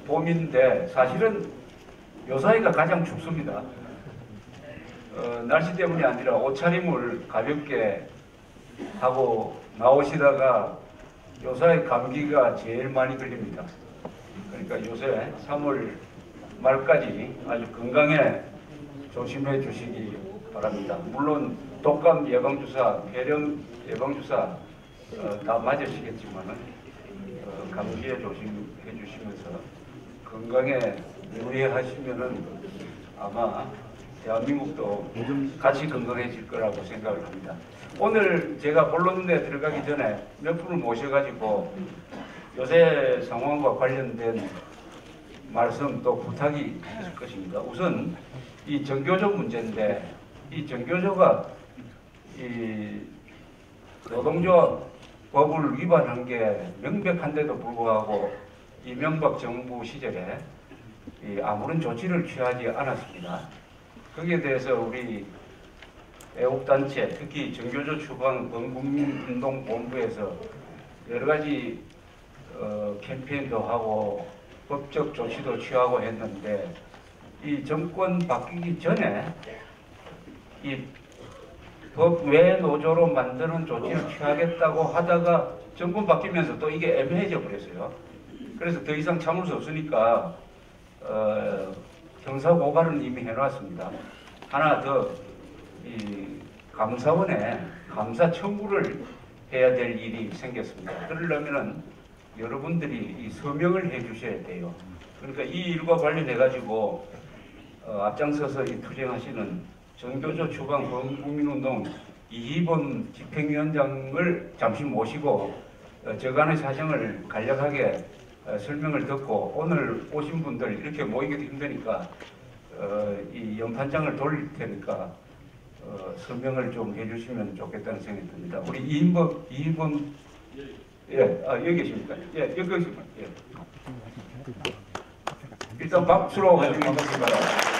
봄인데 사실은 요사이가 가장 춥습니다. 날씨 때문이 아니라 옷차림을 가볍게 하고 나오시다가 요사이 감기가 제일 많이 걸립니다. 그러니까 요새 3월 말까지 아주 건강에 조심해 주시기 바랍니다. 물론 독감 예방주사, 폐렴 예방주사 다 맞으시겠지만 감기에 조심해 주시면서 건강에 유의하시면은 아마 대한민국도 같이 건강해질 거라고 생각을 합니다. 오늘 제가 본론에 들어가기 전에 몇 분을 모셔가지고 요새 상황과 관련된 말씀 또 부탁이 있을 것입니다. 우선 이 정교조 문제인데 이 정교조가 이 노동조합 법을 위반한 게 명백한데도 불구하고 이명박 정부 시절에 아무런 조치를 취하지 않았습니다. 거기에 대해서 우리 애국단체, 특히 정교조 추방 범국민운동본부에서 여러 가지 캠페인도 하고 법적 조치도 취하고 했는데 이 정권 바뀌기 전에 이 법 외 노조로 만드는 조치를 취하겠다고 하다가 정권 바뀌면서 또 이게 애매해져 버렸어요. 그래서 더 이상 참을 수 없으니까 형사 고발은 이미 해놨습니다. 하나 더 이 감사원에 감사 청구를 해야 될 일이 생겼습니다. 그러려면은 여러분들이 이 서명을 해주셔야 돼요. 그러니까 이 일과 관련해 가지고 앞장서서 이 투쟁하시는 정교조 추방 범국민운동 이희범 집행위원장을 잠시 모시고 저간의 사정을 간략하게 설명을 듣고 오늘 오신 분들 이렇게 모이기도 힘드니까 이 연판장을 돌릴 테니까 설명을 좀 해주시면 좋겠다는 생각이 듭니다. 우리 이희범 예, 여기 계십니까? 예, 여기 계십니까? 예. 일단 박수로 환영해 주시기 바랍니다.